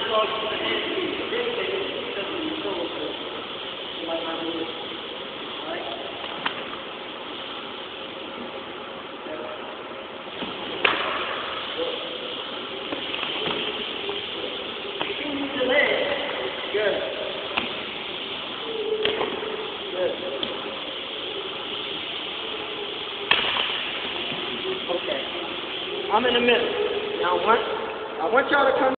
dog to the hand speed. This way, it doesn't be so good. You might not do it. Alright? You can use your legs. Good. Good. Okay. I'm in the middle. Now I want y'all to come